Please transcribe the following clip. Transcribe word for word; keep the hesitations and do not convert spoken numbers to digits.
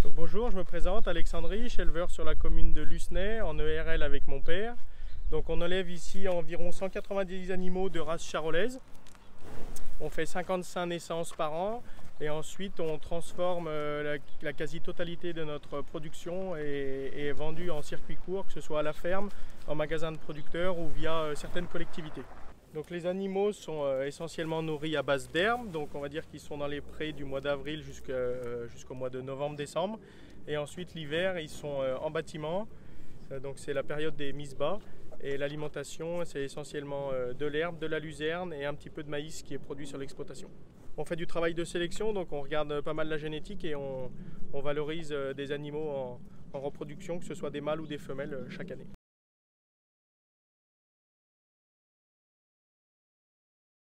Donc bonjour, je me présente, Alexandre Rich, éleveur sur la commune de Lucenay, en E R L avec mon père. Donc on élève ici environ cent quatre-vingt-dix animaux de race charolaise. On fait cinquante-cinq naissances par an et ensuite on transforme la, la quasi-totalité de notre production et, et est vendue en circuit court, que ce soit à la ferme, en magasin de producteurs ou via certaines collectivités. Donc les animaux sont euh, essentiellement nourris à base d'herbes, donc on va dire qu'ils sont dans les prés du mois d'avril jusqu'au euh, jusqu'au mois de novembre-décembre. Et ensuite l'hiver, ils sont euh, en bâtiment, euh, donc c'est la période des mises-bas. Et l'alimentation, c'est essentiellement euh, de l'herbe, de la luzerne et un petit peu de maïs qui est produit sur l'exploitation. On fait du travail de sélection, donc on regarde pas mal la génétique et on, on valorise euh, des animaux en, en reproduction, que ce soit des mâles ou des femelles, euh, chaque année.